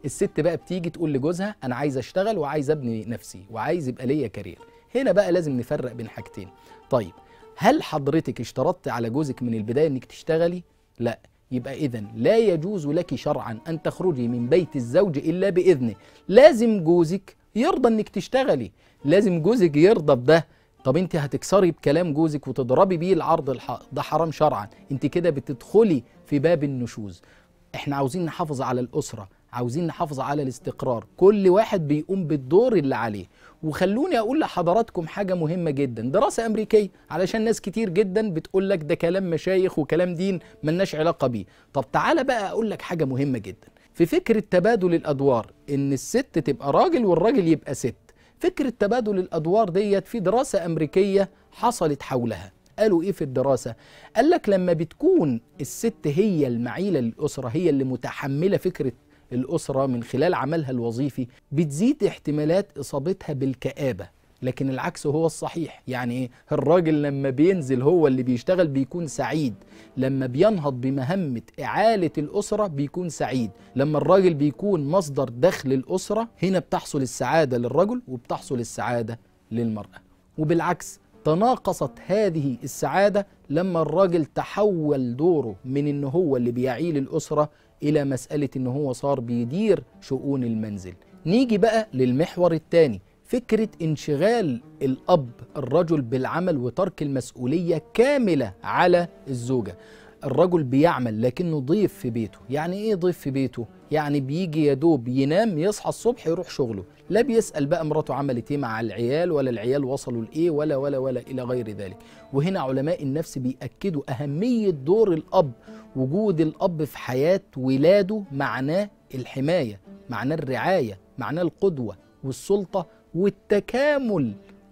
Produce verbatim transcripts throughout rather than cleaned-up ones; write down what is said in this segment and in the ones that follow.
الست بقى بتيجي تقول لجوزها انا عايز اشتغل وعايز ابني نفسي وعايز يبقى ليا كارير. هنا بقى لازم نفرق بين حاجتين. طيب هل حضرتك اشترطت على جوزك من البدايه انك تشتغلي؟ لا. يبقى اذن لا يجوز لك شرعا ان تخرجي من بيت الزوج الا باذنه. لازم جوزك يرضى انك تشتغلي، لازم جوزك يرضى بده. طب انت هتكسري بكلام جوزك وتضربي بيه العرض الحائط، ده حرام شرعا، انت كده بتدخلي في باب النشوز. احنا عاوزين نحافظ على الاسره، عاوزين نحافظ على الاستقرار، كل واحد بيقوم بالدور اللي عليه. وخلوني اقول لحضراتكم حاجه مهمه جدا، دراسه امريكيه، علشان ناس كتير جدا بتقول لك ده كلام مشايخ وكلام دين ملناش علاقه بيه. طب تعالى بقى اقول لك حاجه مهمه جدا في فكره تبادل الادوار، ان الست تبقى راجل والراجل يبقى ست. فكره تبادل الادوار ديت في دراسه امريكيه حصلت حولها. قالوا ايه في الدراسه؟ قال لك لما بتكون الست هي المعيله للاسره، هي اللي متحمله فكره الأسرة من خلال عملها الوظيفي، بتزيد احتمالات إصابتها بالكآبة. لكن العكس هو الصحيح. يعني إيه؟ الراجل لما بينزل هو اللي بيشتغل بيكون سعيد، لما بينهض بمهمة إعالة الأسرة بيكون سعيد، لما الراجل بيكون مصدر دخل الأسرة هنا بتحصل السعادة للرجل وبتحصل السعادة للمرأة. وبالعكس تناقصت هذه السعادة لما الراجل تحول دوره من إنه هو اللي بيعيل الأسرة إلى مسألة إنه هو صار بيدير شؤون المنزل. نيجي بقى للمحور الثاني، فكرة انشغال الأب الرجل بالعمل وترك المسؤولية كاملة على الزوجة. الرجل بيعمل لكنه ضيف في بيته. يعني ايه ضيف في بيته؟ يعني بيجي يدوب ينام يصحى الصبح يروح شغله، لا بيسأل بقى مراته عملت ايه مع العيال، ولا العيال وصلوا لايه، ولا ولا ولا الى غير ذلك. وهنا علماء النفس بيأكدوا أهمية دور الأب. وجود الأب في حياة ولاده معناه الحماية، معناه الرعاية، معناه القدوة والسلطة والتكامل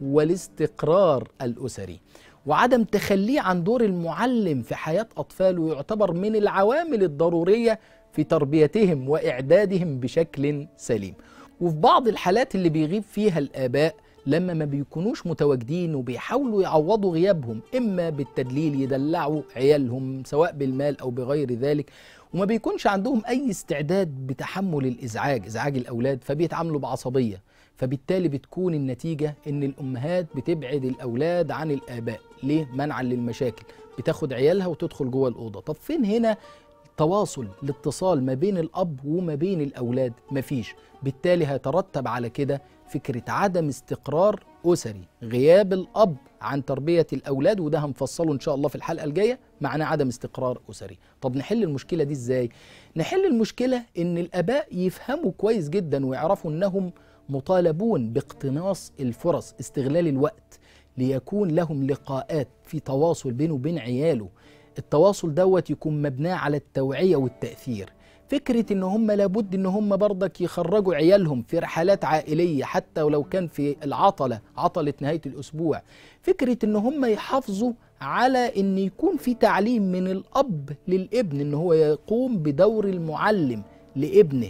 والاستقرار الأسري. وعدم تخليه عن دور المعلم في حياة أطفاله يعتبر من العوامل الضرورية في تربيتهم وإعدادهم بشكل سليم. وفي بعض الحالات اللي بيغيب فيها الآباء لما ما بيكونوش متواجدين وبيحاولوا يعوضوا غيابهم، إما بالتدليل يدلعوا عيالهم سواء بالمال أو بغير ذلك، وما بيكونش عندهم أي استعداد بتحمل الإزعاج، إزعاج الأولاد، فبيتعاملوا بعصبية. فبالتالي بتكون النتيجة إن الأمهات بتبعد الأولاد عن الآباء. ليه؟ منعا للمشاكل، بتاخد عيالها وتدخل جوه الأوضة. طب فين هنا تواصل الاتصال ما بين الأب وما بين الأولاد؟ مفيش. بالتالي هيترتب على كده فكرة عدم استقرار أسري، غياب الأب عن تربية الأولاد، وده هنفصله إن شاء الله في الحلقة الجاية، معناه عدم استقرار أسري. طب نحل المشكلة دي إزاي؟ نحل المشكلة إن الآباء يفهموا كويس جدا ويعرفوا إنهم مطالبون باقتناص الفرص، استغلال الوقت، ليكون لهم لقاءات في تواصل بينه وبين عياله. التواصل دوت يكون مبناه على التوعية والتأثير. فكرة ان هم لابد ان هم برضك يخرجوا عيالهم في رحلات عائلية حتى ولو كان في العطلة، عطلة نهاية الأسبوع. فكرة ان هم يحافظوا على ان يكون في تعليم من الأب للابن، ان هو يقوم بدور المعلم لابنه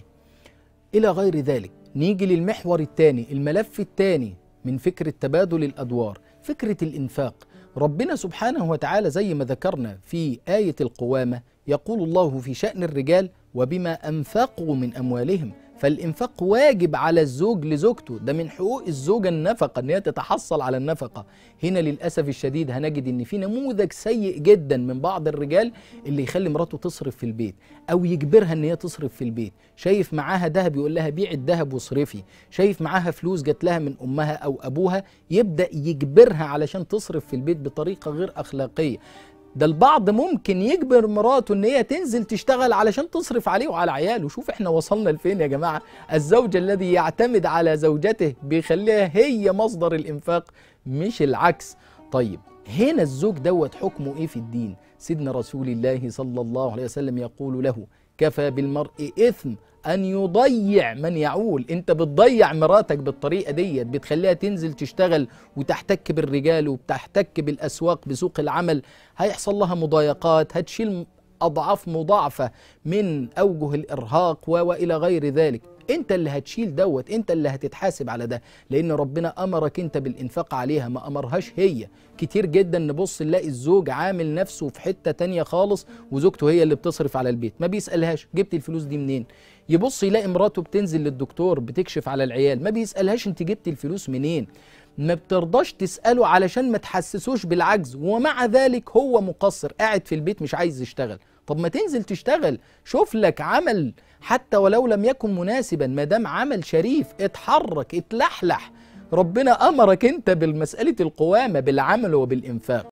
إلى غير ذلك. نيجي للمحور الثاني، الملف الثاني من فكرة تبادل الأدوار، فكرة الإنفاق. ربنا سبحانه وتعالى زي ما ذكرنا في آية القوامة يقول الله في شأن الرجال وبما أنفقوا من أموالهم. فالإنفاق واجب على الزوج لزوجته، ده من حقوق الزوجة النفقة، أن هي تتحصل على النفقة. هنا للأسف الشديد هنجد أن في نموذج سيء جدا من بعض الرجال اللي يخلي مراته تصرف في البيت أو يجبرها أن هي تصرف في البيت. شايف معاها ذهب يقول لها بيع الذهب واصرفي، شايف معاها فلوس جات لها من أمها أو أبوها يبدأ يجبرها علشان تصرف في البيت بطريقة غير أخلاقية. ده البعض ممكن يجبر مراته ان هي تنزل تشتغل علشان تصرف عليه وعلى عياله. شوف احنا وصلنا لفين يا جماعة. الزوج الذي يعتمد على زوجته بيخليها هي مصدر الانفاق مش العكس. طيب هنا الزوج دوت حكمه ايه في الدين؟ سيدنا رسول الله صلى الله عليه وسلم يقول له كفى بالمرء إثم أن يضيع من يعول. أنت بتضيع مراتك بالطريقة ديت، بتخليها تنزل تشتغل وتحتك بالرجال وبتحتك بالأسواق بسوق العمل، هيحصل لها مضايقات، هتشيل أضعاف مضاعفة من أوجه الإرهاق وإلى غير ذلك. انت اللي هتشيل دوت، انت اللي هتتحاسب على ده، لان ربنا امرك انت بالانفاق عليها، ما امرهاش هي. كتير جدا نبص نلاقي الزوج عامل نفسه في حتة تانية خالص وزوجته هي اللي بتصرف على البيت، ما بيسألهاش جبت الفلوس دي منين، يبص يلاقي مراته بتنزل للدكتور بتكشف على العيال، ما بيسألهاش انت جبت الفلوس منين، ما بترضاش تسأله علشان ما تحسسوش بالعجز، ومع ذلك هو مقصر قاعد في البيت مش عايز يشتغل. طب ما تنزل تشتغل، شوف لك عمل حتى ولو لم يكن مناسبا، ما دام عمل شريف اتحرك اتلحلح. ربنا أمرك انت بالمسألة القوامة بالعمل وبالإنفاق.